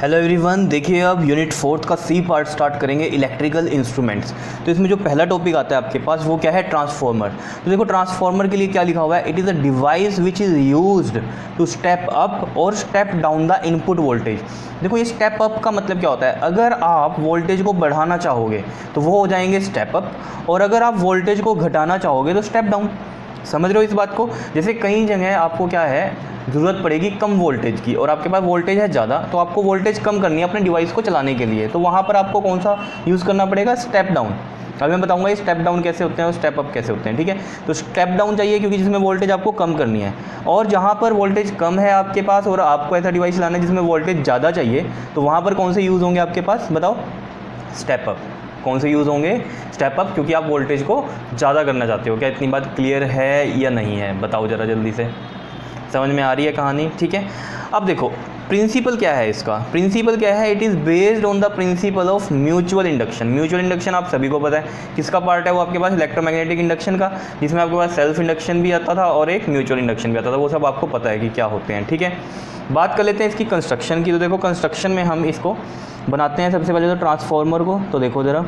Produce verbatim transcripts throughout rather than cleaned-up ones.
Hello everyone, देखिए अब unit fourth का सी पार्ट स्टार्ट करेंगे, इलेक्ट्रिकल इंस्ट्रूमेंट्स। तो इसमें जो पहला टॉपिक आता है आपके पास वो क्या है, ट्रांसफार्मर। तो देखो ट्रांसफार्मर के लिए क्या लिखा हुआ है, it is a device which is used to step up और step down the input voltage. देखो ये स्टेप अप का मतलब क्या होता है, अगर आप वोल्टेज को बढ़ाना चाहोगे तो वो हो जाएंगे स्टेप अप, और अगर आप वोल्टेज को घटाना चाहोगे तो स्टेप डाउन। समझ रहे हो इस बात को। जैसे कई जगह आपको क्या है, ज़रूरत पड़ेगी कम वोल्टेज की और आपके पास वोल्टेज है ज़्यादा, तो आपको वोल्टेज कम करनी है अपने डिवाइस को चलाने के लिए, तो वहाँ पर आपको कौन सा यूज़ करना पड़ेगा, स्टेप डाउन। अब मैं बताऊंगा ये स्टेप डाउन कैसे होते हैं और स्टेप अप कैसे होते हैं, ठीक है। तो स्टेप डाउन चाहिए क्योंकि जिसमें वोल्टेज आपको कम करनी है, और जहाँ पर वोल्टेज कम है आपके पास और आपको ऐसा डिवाइस चलाना है जिसमें वोल्टेज ज़्यादा चाहिए, तो वहाँ पर कौन से यूज़ होंगे आपके पास, बताओ, स्टेप अप। कौन से यूज़ होंगे, स्टेप अप, क्योंकि आप वोल्टेज को ज़्यादा करना चाहते हो। क्या इतनी बात क्लियर है या नहीं है, बताओ ज़रा जल्दी से, समझ में आ रही है कहानी, ठीक है। अब देखो प्रिंसिपल क्या है इसका, प्रिंसिपल क्या है, it is based on the principle of mutual induction. Mutual induction आप सभी को पता है किसका पार्ट है, वो आपके पास इलेक्ट्रोमैग्नेटिक इंडक्शन का, जिसमें आपके पास सेल्फ इंडक्शन भी आता था और एक म्यूचुअल इंडक्शन भी आता था, वो सब आपको पता है कि क्या होते हैं, ठीक है। बात कर लेते हैं इसकी कंस्ट्रक्शन की। तो देखो कंस्ट्रक्शन में हम इसको बनाते हैं सबसे पहले तो ट्रांसफार्मर को। तो देखो ज़रा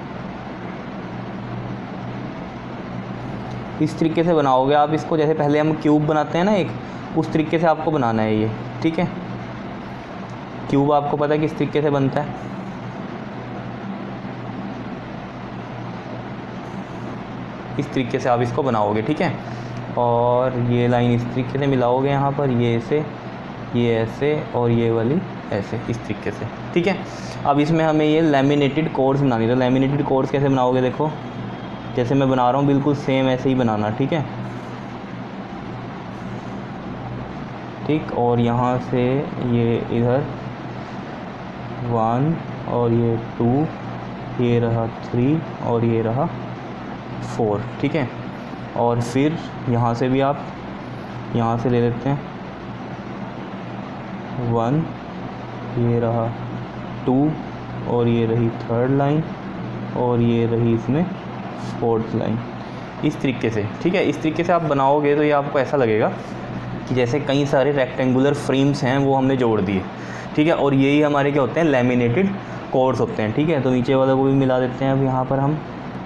इस तरीके से बनाओगे आप इसको, जैसे पहले हम क्यूब बनाते हैं ना एक, उस तरीके से आपको बनाना है ये, ठीक है। क्यूब आपको पता है किस तरीके से बनता है, इस तरीके से आप इसको बनाओगे, ठीक है। और ये लाइन इस तरीके से मिलाओगे यहाँ पर, ये ऐसे, ये ऐसे और ये वाली ऐसे, इस तरीके से, ठीक है। अब इसमें हमें ये लैमिनेटेड कोर्स बनानी है। तो लैमिनेटेड कोर्स कैसे बनाओगे, देखो जैसे मैं बना रहा हूँ बिल्कुल सेम ऐसे ही बनाना, ठीक है, ठीक। और यहाँ से ये इधर वन और ये टू, ये रहा थ्री और ये रहा फोर, ठीक है। और फिर यहाँ से भी आप यहाँ से ले लेते हैं वन, ये रहा टू और ये रही थर्ड लाइन और ये रही इसमें फोर्थ लाइन, इस तरीके से, ठीक है। इस तरीके से आप बनाओगे तो ये आपको ऐसा लगेगा कि जैसे कई सारे रेक्टेंगुलर फ्रेम्स हैं वो हमने जोड़ दिए, ठीक है। और यही हमारे क्या होते हैं, लैमिनेटेड कोर्स होते हैं, ठीक है। तो नीचे वाला को भी मिला देते हैं। अब यहाँ पर हम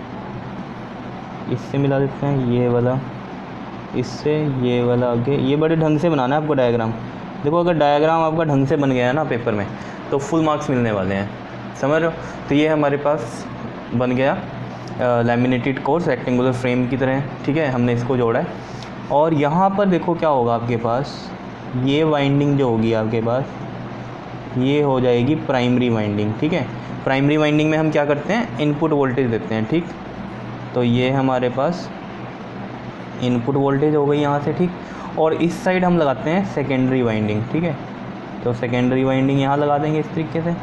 इससे मिला देते हैं, ये वाला इससे, ये वाला आगे। ये बड़े ढंग से बनाना है आपको डायग्राम। देखो अगर डायग्राम आपका ढंग से बन गया है ना पेपर में, तो फुल मार्क्स मिलने वाले हैं, समझ रहे हो। तो ये हमारे पास बन गया लैमिनेटेड कोर्स रेक्टेंगुलर फ्रेम की तरह, ठीक है। हमने इसको जोड़ा है। और यहाँ पर देखो क्या होगा आपके पास, ये वाइंडिंग जो होगी आपके पास, ये हो जाएगी प्राइमरी वाइंडिंग, ठीक है। प्राइमरी वाइंडिंग में हम क्या करते हैं, इनपुट वोल्टेज देते हैं, ठीक। तो ये हमारे पास इनपुट वोल्टेज हो गई यहाँ से, ठीक। और इस साइड हम लगाते हैं सेकेंडरी वाइंडिंग, ठीक है। तो सेकेंडरी वाइंडिंग यहाँ लगा देंगे इस तरीके से,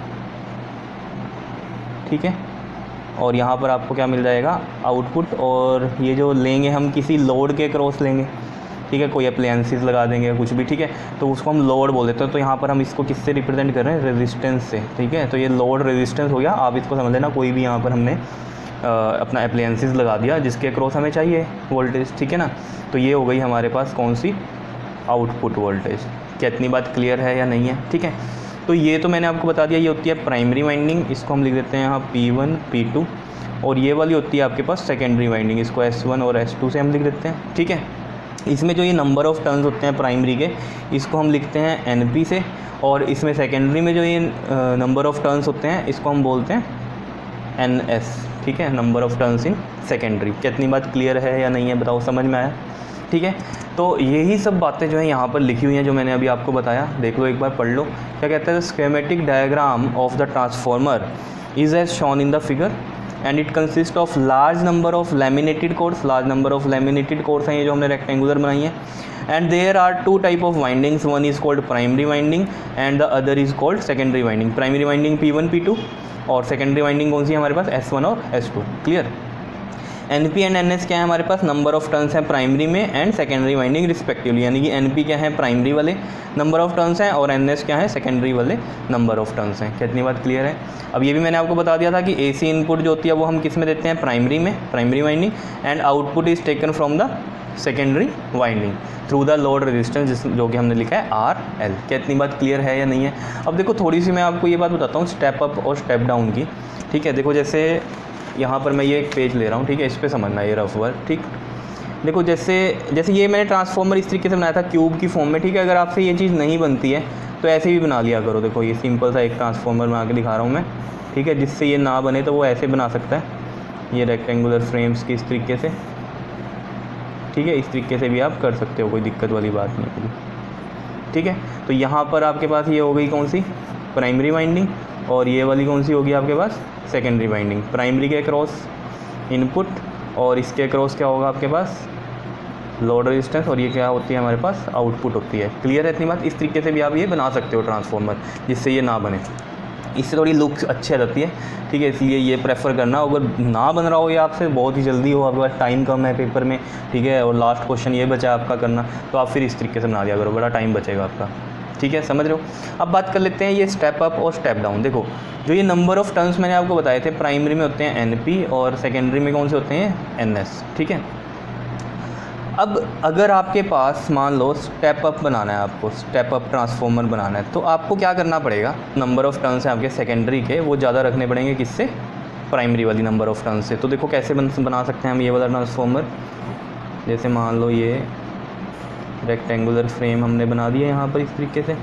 ठीक है। और यहाँ पर आपको क्या मिल जाएगा, आउटपुट। और ये जो लेंगे हम किसी लोड के क्रॉस लेंगे, ठीक है, कोई अप्लायंसेस लगा देंगे कुछ भी, ठीक है, तो उसको हम लोड बोल देते हैं। तो यहाँ पर हम इसको किससे रिप्रेजेंट कर रहे हैं, रेजिस्टेंस से, ठीक है। तो ये लोड रेजिस्टेंस हो गया, आप इसको समझ लेना। कोई भी यहाँ पर हमने आ, अपना अप्लायंसेस लगा दिया जिसके क्रॉस हमें चाहिए वोल्टेज, ठीक है ना। तो ये हो गई हमारे पास कौन सी, आउटपुट वोल्टेज। क्या इतनी बात क्लियर है या नहीं है, ठीक है। तो ये तो मैंने आपको बता दिया, ये होती है प्राइमरी वाइंडिंग, इसको हम लिख देते हैं यहाँ पी वन पी टू। और ये वाली होती है आपके पास सेकेंडरी वाइंडिंग, इसको एस वन और एस टू से हम लिख देते हैं, ठीक है। इसमें जो ये नंबर ऑफ़ टर्न्स होते हैं प्राइमरी के, इसको हम लिखते हैं एन पी से। और इसमें सेकेंडरी में जो ये नंबर ऑफ़ टर्न्स होते हैं इसको हम बोलते हैं एन एस, ठीक है, number of turns in secondary. कितनी बात क्लियर है या नहीं है, बताओ, समझ में आया, ठीक है। तो यही सब बातें जो है यहाँ पर लिखी हुई हैं जो मैंने अभी आपको बताया, देख लो एक बार, पढ़ लो। क्या कहता है, schematic diagram of the transformer is as shown in the figure and it consist of large number of laminated cores. Large number of laminated cores हैं ये जो हमने रेक्टेंगुलर बनाई है। And there are two type of windings, one is called primary winding and the other is called secondary winding. Primary winding P one P two और secondary winding कौन सी है हमारे पास, एस वन और S two, clear. N P and N S क्या है हमारे पास, नंबर ऑफ टर्न्स हैं प्राइमरी में एंड सेकेंडरी वाइंडिंग रिस्पेक्टिवली। यानी कि एन पी क्या है, प्राइमरी वाले नंबर ऑफ टर्न्स हैं, और एन एस क्या है, सेकेंडरी वाले नंबर ऑफ टर्न्स हैं। कितनी बात क्लियर है। अब ये भी मैंने आपको बता दिया था कि एसी इनपुट जो होती है वो हम किस में देते हैं, प्राइमरी में, primary winding, and output is taken from the secondary winding through the load resistance, जिस जो कि हमने लिखा है आर एल। क्या इतनी बात क्लियर है या नहीं है? अब देखो थोड़ी सी मैं आपको ये बात बताता हूँ स्टेप अप और स्टेप डाउन की, ठीक है। देखो जैसे यहाँ पर मैं ये एक पेज ले रहा हूँ, ठीक है, इस पर समझना ये रफ वर्क, ठीक। देखो जैसे जैसे ये मैंने ट्रांसफार्मर इस तरीके से बनाया था क्यूब की फॉर्म में, ठीक है। अगर आपसे ये चीज़ नहीं बनती है तो ऐसे भी बना लिया करो। देखो ये सिंपल सा एक ट्रांसफार्मर बना के दिखा रहा हूँ मैं, ठीक है। जिससे ये ना बने तो वो ऐसे बना सकता है, ये रेक्टेंगुलर फ्रेम्स की इस तरीके से, ठीक है। इस तरीके से भी आप कर सकते हो, कोई दिक्कत वाली बात नहीं होगी, ठीक है। तो यहाँ पर आपके पास ये हो गई कौन सी, प्राइमरी वाइंडिंग, और ये वाली कौन सी होगी आपके पास, सेकेंडरी वाइंडिंग। प्राइमरी के क्रॉस इनपुट और इसके क्रॉस क्या होगा आपके पास, लोड रेजिस्टेंस, और ये क्या होती है हमारे पास, आउटपुट होती है। क्लियर है इतनी बात? इस तरीके से भी आप ये बना सकते हो ट्रांसफार्मर, जिससे ये ना बने, इससे थोड़ी लुक अच्छी आ जाती है, ठीक है। इसलिए ये प्रेफर करना। अगर ना बन रहा हो ये आपसे, बहुत ही जल्दी हो, आपके पास टाइम कम है पेपर में, ठीक है, और लास्ट क्वेश्चन ये बचा आपका करना, तो आप फिर इस तरीके से बना दिया करो, बड़ा टाइम बचेगा आपका, ठीक है। समझ रहे हो? अब बात कर लेते हैं ये स्टेप अप और स्टेप डाउन। देखो जो ये नंबर ऑफ़ टर्न्स मैंने आपको बताए थे, प्राइमरी में होते हैं एन पी और सेकेंडरी में कौन से होते हैं, एन एस, ठीक है। अब अगर आपके पास मान लो स्टेप अप बनाना है, आपको स्टेप अप ट्रांसफार्मर बनाना है, तो आपको क्या करना पड़ेगा, नंबर ऑफ़ टर्न्स हैं आपके सेकेंडरी के, वो ज़्यादा रखने पड़ेंगे किससे, प्राइमरी वाली नंबर ऑफ़ टर्न्स से। तो देखो कैसे बन बना सकते हैं हम ये वाला ट्रांसफार्मर। जैसे मान लो ये रेक्टेंगुलर फ्रेम हमने बना दिया यहाँ पर इस तरीके से,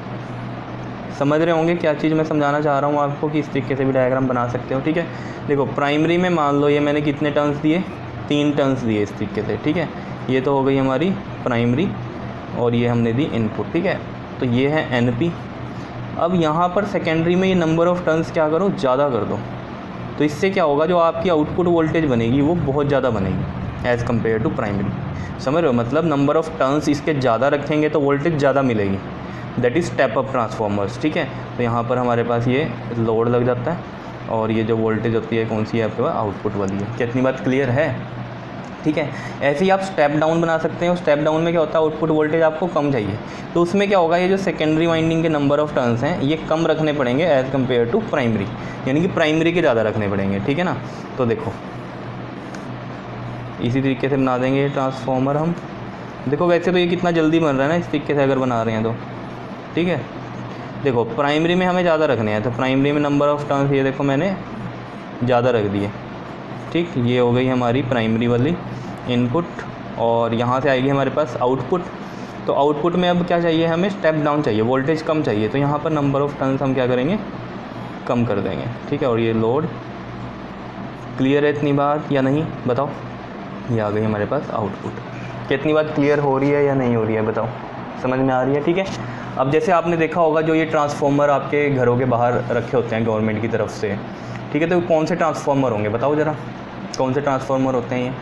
समझ रहे होंगे क्या चीज़ मैं समझाना चाह रहा हूँ आपको, कि इस तरीके से भी डायग्राम बना सकते हो, ठीक है। देखो प्राइमरी में मान लो ये मैंने कितने टर्न्स दिए, तीन टर्न्स दिए इस तरीके से, ठीक है। ये तो हो गई हमारी प्राइमरी, और ये हमने दी इनपुट, ठीक है। तो ये है एन पी। अब यहाँ पर सेकेंडरी में ये नंबर ऑफ़ टर्न्स क्या करो, ज़्यादा कर दो। तो इससे क्या होगा, जो आपकी आउटपुट वोल्टेज बनेगी वो बहुत ज़्यादा बनेगी एज़ कम्पेयर टू प्राइमरी। समझ रहे हो? मतलब नंबर ऑफ़ टर्न्स इसके ज़्यादा रखेंगे तो वोल्टेज ज़्यादा मिलेगी, that is step up transformers, ठीक है। तो यहाँ पर हमारे पास ये लोड लग जाता है, और ये जो वोल्टेज होती है कौन सी है आपके पास, आउटपुट वाली है। कितनी बात क्लियर है? ठीक है। ऐसे ही आप स्टेप डाउन बना सकते हैं। स्टेप डाउन में क्या होता है, आउटपुट वोल्टेज आपको कम चाहिए, तो उसमें क्या होगा, ये जो सेकेंडरी वाइंडिंग के नंबर ऑफ़ टर्न्स हैं ये कम रखने पड़ेंगे एज़ कम्पेयर टू प्राइमरी, यानी कि प्राइमरी के ज़्यादा रखने पड़ेंगे, ठीक है ना। तो देखो इसी तरीके से बना देंगे ट्रांसफार्मर हम। देखो वैसे तो ये कितना जल्दी बन रहा है ना, इस तरीके से अगर बना रहे हैं तो, ठीक है। देखो प्राइमरी में हमें ज़्यादा रखने हैं, तो प्राइमरी में नंबर ऑफ़ टर्न्स ये देखो मैंने ज़्यादा रख दिए, ठीक। ये हो गई हमारी प्राइमरी वाली इनपुट, और यहाँ से आएगी हमारे पास आउटपुट। तो आउटपुट में अब क्या चाहिए हमें, स्टेप डाउन चाहिए, वोल्टेज कम चाहिए, तो यहाँ पर नंबर ऑफ़ टर्न्स हम क्या करेंगे, कम कर देंगे, ठीक है। और ये लोड, क्लियर है इतनी बात या नहीं, बताओ। ये आ गई हमारे पास आउटपुट। कितनी बात क्लियर हो रही है या नहीं हो रही है, बताओ, समझ में आ रही है, ठीक है। अब जैसे आपने देखा होगा जो ये ट्रांसफार्मर आपके घरों के बाहर रखे होते हैं गवर्नमेंट की तरफ से, ठीक है। तो कौन से ट्रांसफार्मर होंगे बताओ ज़रा, कौन से ट्रांसफार्मर होते हैं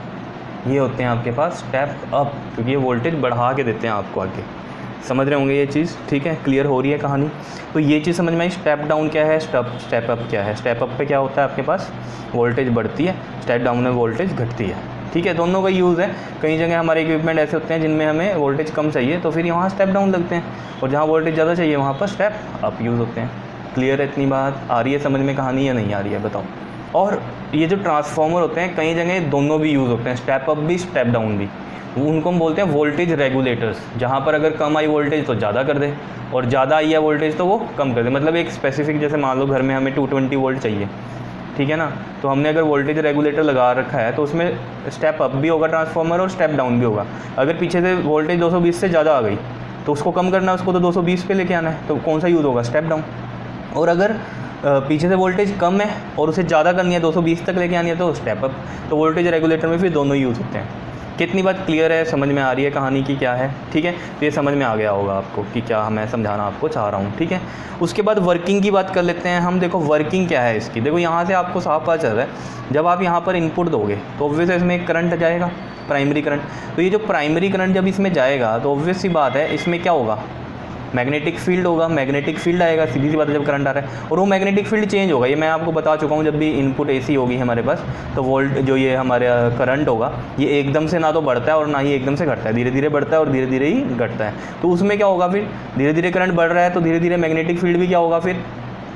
ये ये होते हैं आपके पास स्टेप अप, क्योंकि ये वोल्टेज बढ़ा के देते हैं आपको आगे। समझ रहे होंगे ये चीज़, ठीक है, क्लियर हो रही है कहानी। तो ये चीज़ समझ में आई। स्टेप डाउन क्या है, स्टेप स्टेप अप क्या है। स्टेप अप पे क्या होता है आपके पास, वोल्टेज बढ़ती है, स्टेप डाउन में वोल्टेज घटती है, ठीक है। दोनों का यूज़ है। कई जगह हमारे इक्विपमेंट ऐसे होते हैं जिनमें हमें वोल्टेज कम चाहिए, तो फिर यहाँ स्टेप डाउन लगते हैं, और जहाँ वोल्टेज ज़्यादा चाहिए वहाँ पर स्टेप अप यूज़ होते हैं। क्लियर है इतनी बात, आ रही है समझ में कहानी या नहीं आ रही है, बताओ। और ये जो ट्रांसफार्मर होते हैं कई जगह दोनों भी यूज़ होते हैं, स्टेप अप भी स्टेप डाउन भी। उनको हम बोलते हैं वोल्टेज रेगुलेटर्स, जहाँ पर अगर कम आई वोल्टेज तो ज़्यादा कर दे, और ज़्यादा आई है वोल्टेज तो वो कम कर दे। मतलब एक स्पेसिफिक, जैसे मान लो घर में हमें टू ट्वेंटी वोल्ट चाहिए, ठीक है ना, तो हमने अगर वोल्टेज रेगुलेटर लगा रखा है तो उसमें स्टेप अप भी होगा ट्रांसफार्मर और स्टेप डाउन भी होगा। अगर पीछे से वोल्टेज दो सौ बीस से ज़्यादा आ गई तो उसको कम करना है, उसको तो दो सौ बीस पे लेके आना है, तो कौन सा यूज़ होगा, स्टेप डाउन। और अगर पीछे से वोल्टेज कम है और उसे ज़्यादा करनी है, दो सौ बीस तक लेके आनी है, तो स्टेप अप। तो वोल्टेज रेगुलेटर में फिर दोनों यूज़ होते हैं। कितनी बात क्लियर है, समझ में आ रही है कहानी की क्या है, ठीक है। तो ये समझ में आ गया होगा आपको कि क्या मैं समझाना आपको चाह रहा हूँ, ठीक है। उसके बाद वर्किंग की बात कर लेते हैं हम। देखो वर्किंग क्या है इसकी, देखो यहाँ से आपको साफ पता चल रहा है, जब आप यहाँ पर इनपुट दोगे तो ऑब्वियस इसमें एक करंट जाएगा, प्राइमरी करंट। तो ये जो प्राइमरी करंट जब इसमें जाएगा तो ऑब्वियस सी बात है इसमें क्या होगा, मैग्नेटिक फील्ड होगा, मैग्नेटिक फील्ड आएगा, सीधी सी बात है जब करंट आ रहा है। और वो मैग्नेटिक फील्ड चेंज होगा, ये मैं आपको बता चुका हूँ। जब भी इनपुट एसी होगी हमारे पास, तो वोल्ट जो ये हमारे करंट होगा ये एकदम से ना तो बढ़ता है और ना ही एकदम से घटता है, धीरे धीरे बढ़ता है और धीरे धीरे ही घटता है। तो उसमें क्या होगा, फिर धीरे धीरे करंट बढ़ रहा है तो धीरे धीरे मैग्नेटिक फील्ड भी क्या होगा, फिर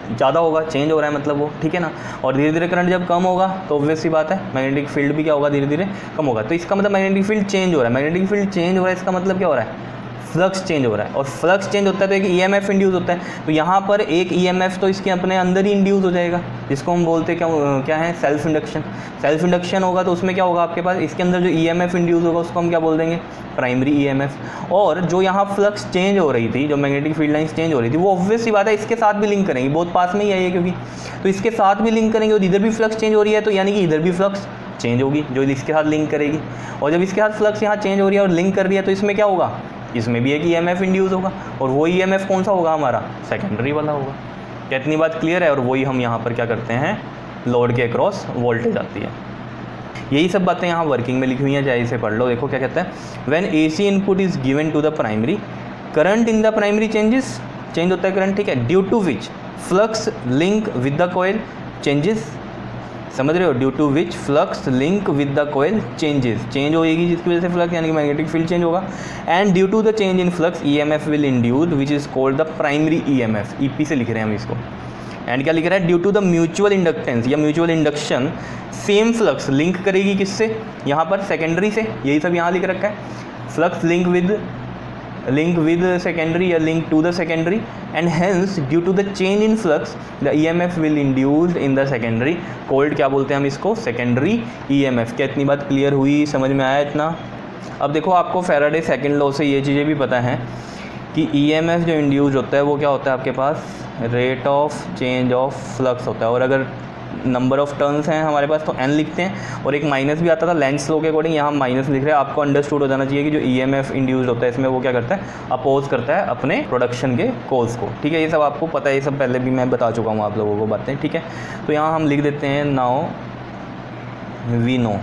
ज़्यादा होगा, चेंज हो रहा है मतलब वो, ठीक है ना। और धीरे धीरे करंट जब कम होगा तो ऑब्वियस सी बात है मैग्नेटिक फील्ड भी क्या होगा, धीरे धीरे कम होगा। तो इसका मतलब मैग्नेटिक फील्ड चेंज हो रहा है, मैग्नेटिक फील्ड चेंज हो रहा है, इसका मतलब क्या हो रहा है, फ्लक्स चेंज हो रहा है। और फ्लक्स चेंज होता है तो एक ईएमएफ इंड्यूस होता है, तो यहाँ पर एक ईएमएफ तो इसके अपने अंदर ही इंड्यूस हो जाएगा, जिसको हम बोलते हैं क्या क्या है, सेल्फ इंडक्शन। सेल्फ इंडक्शन होगा तो उसमें क्या होगा आपके पास, इसके अंदर जो ईएमएफ इंड्यूस होगा उसको हम क्या बोल देंगे, प्राइमरी ईएमएफ। और जो यहाँ फ्लक्स चेंज हो रही थी, जो मैग्नेटिक फील्ड लाइंस चेंज हो रही थी, वो ऑब्वियस सी बात है इसके साथ भी लिंक करेंगे, बहुत पास में ही है क्योंकि, तो इसके साथ भी लिंक करेंगे। और इधर भी फ्लक्स चेंज हो रही है तो यानी कि इधर भी फ्लक्स चेंज होगी जो इसके साथ लिंक करेगी। और जब इसके साथ फ्लक्स यहाँ चेंज हो रही है और लिंक कर रही है तो इसमें क्या होगा, इसमें भी एक ईएमएफ इंड्यूस होगा। और वो ईएमएफ कौन सा होगा हमारा, सेकेंडरी वाला होगा। क्या इतनी बात क्लियर है। और वही हम यहाँ पर क्या करते हैं, लोड के अक्रॉस वोल्टेज आती है। यही सब बातें यहाँ वर्किंग में लिखी हुई हैं, चाहे इसे पढ़ लो। देखो क्या कहता है, when AC input is given to the primary, current in the primary changes, change होता है करंट, ठीक है, due to which flux link with the coil changes, समझ रहे हो, due to which flux link with the coil changes, change होएगी जिसकी वजह से फ्लक्स यानी कि मैग्नेटिक फील्ड चेंज होगा। And due to the change in flux EMF will induced which is called the primary EMF, EP से लिख रहे हैं हम इसको। एंड क्या लिख रहा है, due to the mutual inductance या mutual induction, same flux link करेगी किससे, यहाँ पर सेकेंडरी से, यही सब यहाँ लिख रखा है, flux link with link with secondary या link to the secondary, and hence due to the change in flux the EMF will induced in the secondary, called क्या बोलते हैं हम इसको, सेकेंडरी ईएमएफ। क्या इतनी बात क्लियर हुई, समझ में आया इतना। अब देखो आपको फैराडे सेकंड लॉ से ये चीज़ें भी पता हैं कि ईएमएफ जो इंड्यूस होता है वो क्या होता है आपके पास, rate of change of flux होता है। और अगर नंबर ऑफ टर्न्स हैं हमारे पास तो एन लिखते हैं, और एक माइनस भी आता था लेंस लॉ के अकॉर्डिंग, यहाँ माइनस लिख रहे हैं। आपको अंडरस्टूड हो जाना चाहिए कि जो ईएमएफ इंड्यूस्ड होता है इसमें वो क्या करता है, अपोज करता है अपने प्रोडक्शन के कोर्स को, ठीक है। ये सब आपको पता है, ये सब पहले भी मैं बता चुका हूँ आप लोगों को बातें, ठीक है। तो यहाँ हम लिख देते हैं नाउ वी नो,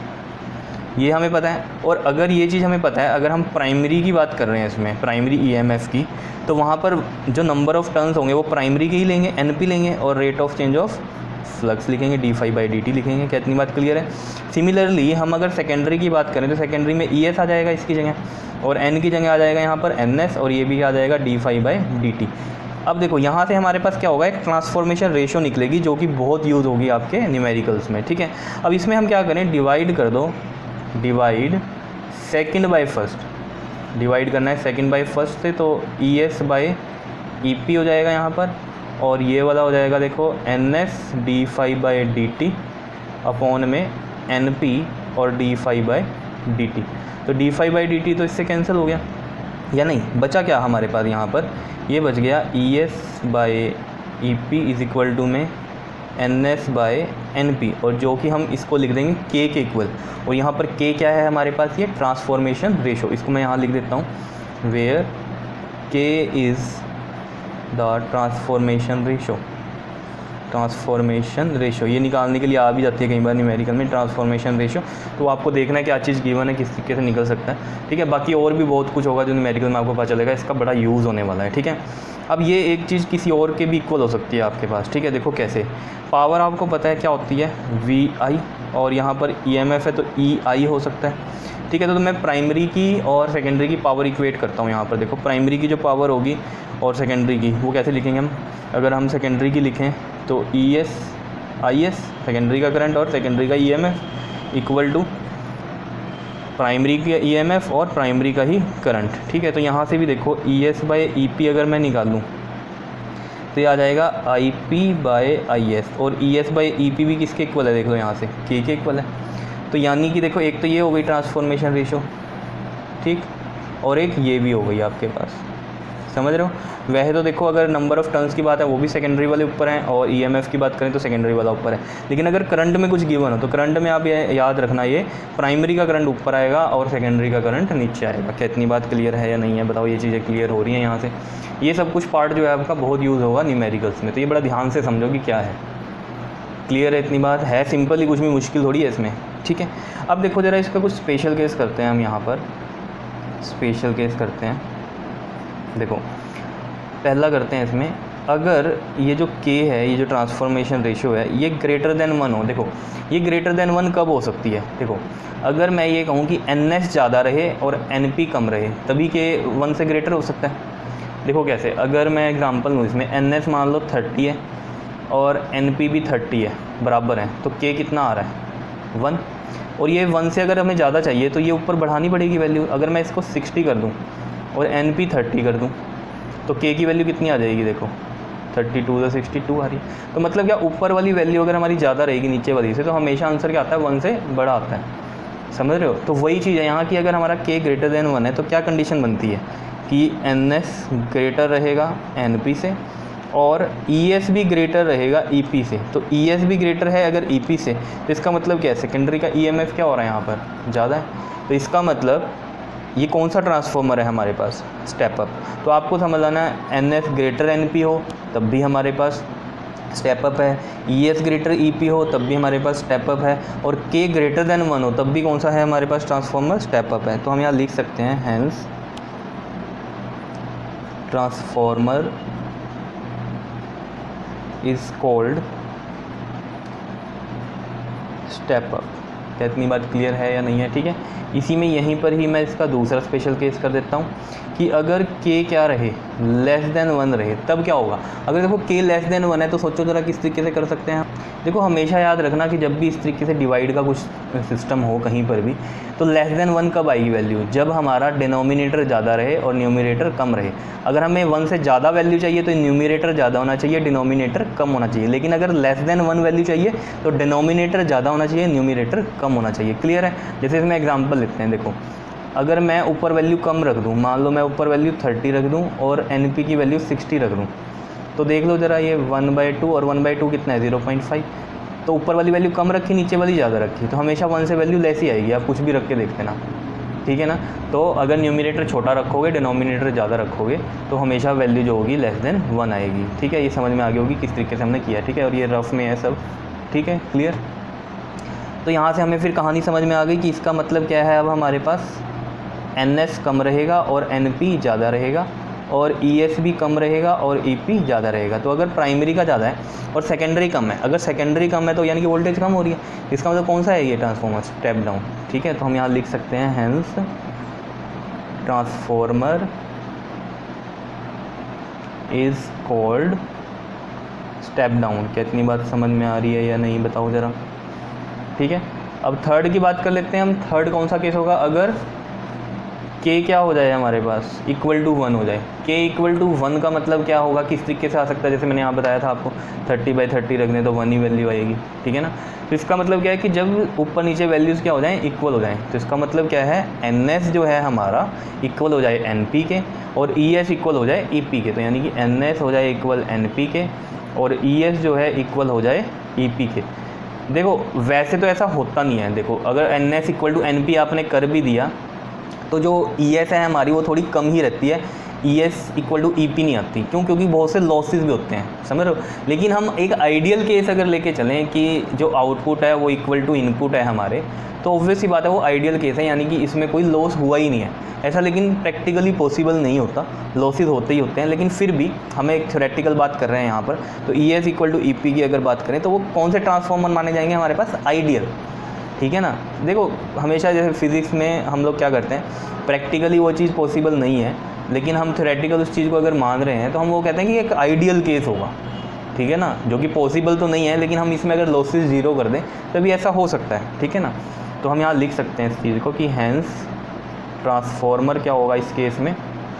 ये हमें पता है। और अगर ये चीज़ हमें पता है, अगर हम प्राइमरी की बात कर रहे हैं इसमें, प्राइमरी ईएमएफ की, तो वहाँ पर जो नंबर ऑफ टर्न्स होंगे वो प्राइमरी के ही लेंगे, एनपी लेंगे, और rate of change of flux लिखेंगे, D five by D T लिखेंगे। क्या इतनी बात क्लियर है। सिमिलरली हम अगर सेकेंडरी की बात करें तो सेकेंडरी में ई एस आ जाएगा इसकी जगह, और एन की जगह आ जाएगा यहाँ पर एन एस, और ये भी आ जाएगा D five by D T. अब देखो यहाँ से हमारे पास क्या होगा, एक ट्रांसफॉर्मेशन रेशियो निकलेगी जो कि बहुत यूज़ होगी आपके न्यूमेरिकल्स में, ठीक है। अब इसमें हम क्या करें, डिवाइड कर दो, divide second by first, divide करना है सेकंड बाय फर्स्ट से, तो E S by E P हो जाएगा यहाँ पर, और ये वाला हो जाएगा देखो N S D five by D T upon में एन पी और D five by D T. तो D five by D T तो इससे कैंसिल हो गया या नहीं, बचा क्या हमारे पास यहाँ पर, ये बच गया E S by E P is equal to में N S by N P, और जो कि हम इसको लिख देंगे के के इक्वल। और यहाँ पर के क्या है हमारे पास, ये ट्रांसफॉर्मेशन रेशो, इसको मैं यहाँ लिख देता हूँ, where K is the transformation ratio, transformation ratio ये निकालने के लिए आ भी जाती है कई बार न्यूमेरिकल में, ट्रांसफॉर्मेशन रेशो। तो आपको देखना है क्या चीज़ गिवन है, किस तरीके से निकल सकता है, ठीक है। बाकी और भी बहुत कुछ होगा जो न्यूमेरिकल में आपको पता चलेगा, इसका बड़ा यूज़ होने वाला है, ठीक है। अब ये एक चीज़ किसी और के भी इक्वल हो सकती है आपके पास, ठीक है। देखो कैसे, पावर आपको पता है क्या होती है, वी आई, और यहाँ पर ई एम एफ है तो ई आई हो सकता है, ठीक है। तो, तो मैं प्राइमरी की और सेकेंडरी की पावर इक्वेट करता हूँ यहाँ पर। देखो प्राइमरी की जो पावर होगी और सेकेंडरी की, वो कैसे लिखेंगे हम, अगर हम सेकेंडरी की लिखें तो E S I S secondary का करंट और सेकेंडरी का E M F equal to primary का ई एम एफ और प्राइमरी का ही करंट, ठीक है। तो यहाँ से भी देखो E S by E P अगर मैं निकालूँ तो ये आ जाएगा I P by I S, और E S by E P भी किसके इक्वल है, देख लो यहाँ से के के इक्वल है। तो यानी कि देखो एक तो ये हो गई ट्रांसफॉर्मेशन रेशो, ठीक, और एक ये भी हो गई आपके पास, समझ रहे हो। वैसे तो देखो अगर नंबर ऑफ़ टर्न्स की बात है वो भी सेकेंडरी वाले ऊपर हैं, और ईएमएफ की बात करें तो सेकेंडरी वाला ऊपर है। लेकिन अगर करंट में कुछ गिवन हो तो करंट में आप ये याद रखना, ये प्राइमरी का करंट ऊपर आएगा और सेकेंडरी का करंट नीचे आएगा। क्या इतनी बात क्लियर है या नहीं है, बताओ। ये चीज़ें क्लियर हो रही हैं यहाँ से। ये सब कुछ पार्ट जो है आपका बहुत यूज़ होगा न्यूमेरिकल्स में, तो ये बड़ा ध्यान से समझो कि क्या है। क्लियर है इतनी बात है, सिंपल ही, कुछ भी मुश्किल थोड़ी है इसमें, ठीक है। अब देखो ज़रा इसका कुछ स्पेशल केस करते हैं हम यहाँ पर, स्पेशल केस करते हैं। देखो पहला करते हैं इसमें, अगर ये जो k है, ये जो ट्रांसफॉर्मेशन रेशियो है, ये ग्रेटर देन वन हो। देखो ये ग्रेटर देन वन कब हो सकती है, देखो अगर मैं ये कहूँ कि एन एस ज़्यादा रहे और एन पी कम रहे, तभी के वन से ग्रेटर हो सकता है। देखो कैसे, अगर मैं एग्जांपल लूँ इसमें, एन एस मान लो थर्टी है और एन पी भी थर्टी है, बराबर है, तो के कितना आ रहा है वन, और ये वन से अगर हमें ज़्यादा चाहिए तो ये ऊपर बढ़ानी पड़ेगी वैल्यू। अगर मैं इसको सिक्सटी कर दूँ और एन पी थर्टी कर दूँ तो के की वैल्यू कितनी आ जाएगी, देखो थर्टी टू से सिक्सटी टू आ रही है। तो मतलब क्या, ऊपर वाली वैल्यू अगर हमारी ज़्यादा रहेगी नीचे वाली से, तो हमेशा आंसर क्या आता है, वन से बड़ा आता है, समझ रहे हो। तो वही चीज़ है यहाँ की, अगर हमारा के ग्रेटर देन वन है तो क्या कंडीशन बनती है कि एन एस ग्रेटर रहेगा एन पी से और ई एस भी ग्रेटर रहेगा ई पी से। तो ई एस भी ग्रेटर है अगर ई पी से, तो इसका मतलब क्या है, सेकेंडरी का ई एम एफ क्या हो रहा है यहाँ पर, ज़्यादा है। तो इसका मतलब ये कौन सा ट्रांसफॉर्मर है हमारे पास, स्टेप अप। तो आपको समझ आना है, N S greater N P हो तब भी हमारे पास स्टेप अप है, E S greater E P हो तब भी हमारे पास स्टेप अप है, और के ग्रेटर देन वन हो तब भी कौन सा है हमारे पास ट्रांसफॉर्मर, स्टेप अप है। तो हम यहाँ लिख सकते हैं, hence transformer is called step up. क्या इतनी बात क्लियर है या नहीं है, ठीक है। इसी में यहीं पर ही मैं इसका दूसरा स्पेशल केस कर देता हूँ कि अगर के क्या रहे, लेस देन वन रहे, तब क्या होगा। अगर देखो के लेस देन वन है तो सोचो ज़रा किस तरीके से कर सकते हैं। देखो हमेशा याद रखना कि जब भी इस तरीके से डिवाइड का कुछ सिस्टम हो कहीं पर भी, तो लेस देन वन कब आएगी वैल्यू, जब हमारा डिनोमिनेटर ज़्यादा रहे और न्यूमरेटर कम रहे। अगर हमें वन से ज़्यादा वैल्यू चाहिए तो न्यूमरेटर ज़्यादा होना चाहिए, डिनोमिनेटर कम होना चाहिए। लेकिन अगर लेस देन वन वैल्यू चाहिए तो डिनोमिनेटर ज़्यादा होना चाहिए, न्यूमरेटर कम होना चाहिए। क्लियर है। जैसे इसमें एग्जाम्पल लिखते हैं, देखो अगर मैं ऊपर वैल्यू कम रख दूँ, मान लो मैं ऊपर वैल्यू थर्टी रख दूँ और एन पी की वैल्यू सिक्सटी रख दूँ, तो देख लो ज़रा, ये वन बाई टू और वन बाई टू कितना है, ज़ीरो पॉइंट फाइव। तो ऊपर वाली वैल्यू कम रखी, नीचे वाली ज़्यादा रखी, तो हमेशा वन से वैल्यू लेस ही आएगी। आप कुछ भी रख के देखते ना, ठीक है ना। तो अगर न्यूमरेटर छोटा रखोगे, डिनोमिनेटर ज़्यादा रखोगे, तो हमेशा वैल्यू जो होगी लेस देन वन आएगी, ठीक है। ये समझ में आ गई होगी किस तरीके से हमने किया, ठीक है। और ये रफ में है सब, ठीक है, क्लियर। तो यहाँ से हमें फिर कहानी समझ में आ गई कि इसका मतलब क्या है, अब हमारे पास एन एस कम रहेगा और एन पी ज़्यादा रहेगा, और ई एस भी कम रहेगा और ई पी ज़्यादा रहेगा। तो अगर प्राइमरी का ज़्यादा है और सेकेंडरी कम है, अगर सेकेंडरी कम है तो यानी कि वोल्टेज कम हो रही है, इसका मतलब कौन सा है ये ट्रांसफॉर्मर, स्टेप डाउन, ठीक है। तो हम यहाँ लिख सकते हैं, hence transformer is called step down. क्या इतनी बात समझ में आ रही है या नहीं, बताओ ज़रा, ठीक है। अब थर्ड की बात कर लेते हैं हम। थर्ड कौन सा केस होगा, अगर के क्या हो जाए हमारे पास, इक्वल टू वन हो जाए। के इक्वल टू वन का मतलब क्या होगा, किस तरीके से आ सकता है, जैसे मैंने यहाँ बताया था आपको, थर्टी बाई थर्टी रखने तो वन ही वैल्यू आएगी, ठीक है ना। तो इसका मतलब क्या है कि जब ऊपर नीचे वैल्यूज़ क्या हो जाएं, इक्वल हो जाएं, तो इसका मतलब क्या है, एन एस जो है हमारा इक्वल हो जाए एन पी के और ई एस इक्वल हो जाए ई पी के। तो यानी कि एन एस हो जाए इक्वल एन पी के और ई एस जो है इक्वल हो जाए ई पी के। देखो वैसे तो ऐसा होता नहीं है। देखो अगर N S equal to N P आपने कर भी दिया तो जो ई एस है हमारी वो थोड़ी कम ही रहती है, E S equal to E P नहीं आती। क्यों? क्योंकि बहुत से लॉसेस भी होते हैं, समझ रहे हो। लेकिन हम एक आइडियल केस अगर लेके चलें कि जो आउटपुट है वो इक्वल टू इनपुट है हमारे, तो ऑब्वियस सी बात है वो आइडियल केस है, यानी कि इसमें कोई लॉस हुआ ही नहीं है। ऐसा लेकिन प्रैक्टिकली पॉसिबल नहीं होता, लॉसेस होते ही होते हैं। लेकिन फिर भी हम एक थ्योरेटिकल बात कर रहे हैं यहाँ पर, तो E S equal to E P की अगर बात करें तो वो कौन से ट्रांसफॉर्मर माने जाएंगे हमारे पास, आइडियल, ठीक है ना। देखो हमेशा जैसे फिज़िक्स में हम लोग क्या करते हैं, प्रैक्टिकली वो चीज़ पॉसिबल नहीं है, लेकिन हम थ्योरेटिकल उस चीज़ को अगर मान रहे हैं तो हम वो कहते हैं कि एक आइडियल केस होगा, ठीक है ना, जो कि पॉसिबल तो नहीं है, लेकिन हम इसमें अगर लॉसेस जीरो कर दें तभी ऐसा हो सकता है, ठीक है ना। तो हम यहाँ लिख सकते हैं इस चीज़ को कि हैंस ट्रांसफॉर्मर क्या होगा इस केस में,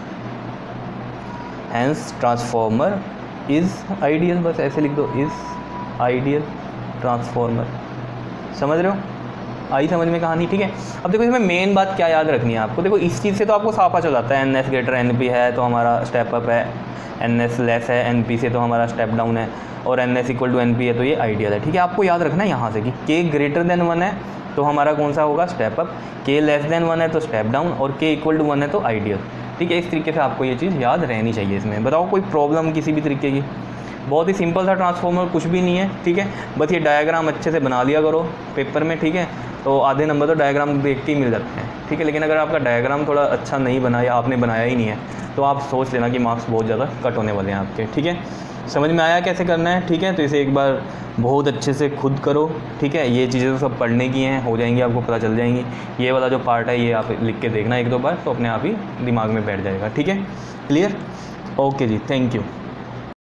हैंस ट्रांसफॉर्मर इज़ आइडियल, बस ऐसे लिख दो, इज़ आइडियल ट्रांसफॉर्मर। समझ रहे हो, आई समझ में कहानी, ठीक है। अब देखो इसमें मेन बात क्या याद रखनी है आपको। देखो इस चीज़ से तो आपको साफा चल जाता है, N S greater N P है तो हमारा स्टेप अप है, एन एस लेस है एन पी से तो हमारा स्टेप डाउन है, और N S equal to N P है तो ये आइडियल है, ठीक है। आपको याद रखना है यहाँ से कि के ग्रेटर देन वन है तो हमारा कौन सा होगा, step up, K less than one है तो स्टेप डाउन, और के इक्वल टू वन है तो आइडियल, ठीक है। इस तरीके से आपको ये चीज़ याद रहनी चाहिए इसमें। बताओ कोई प्रॉब्लम किसी भी तरीके की, बहुत ही सिंपल सा ट्रांसफॉर्मर, कुछ भी नहीं है, ठीक है। बस ये डायग्राम अच्छे से बना लिया करो पेपर में, ठीक है। तो आधे नंबर तो डायग्राम देख के ही मिल जाते हैं, ठीक है। लेकिन अगर आपका डायग्राम थोड़ा अच्छा नहीं बना या आपने बनाया ही नहीं है तो आप सोच लेना कि मार्क्स बहुत ज़्यादा कट होने वाले हैं आपके, ठीक है। समझ में आया कैसे करना है, ठीक है। तो इसे एक बार बहुत अच्छे से खुद करो, ठीक है। ये चीज़ें तो सब पढ़ने की हैं, हो जाएंगी, आपको पता चल जाएंगी। ये वाला जो पार्ट है ये आप लिख के देखना एक दो बार, तो अपने आप ही दिमाग में बैठ जाएगा, ठीक है, क्लियर। ओके जी, थैंक यू।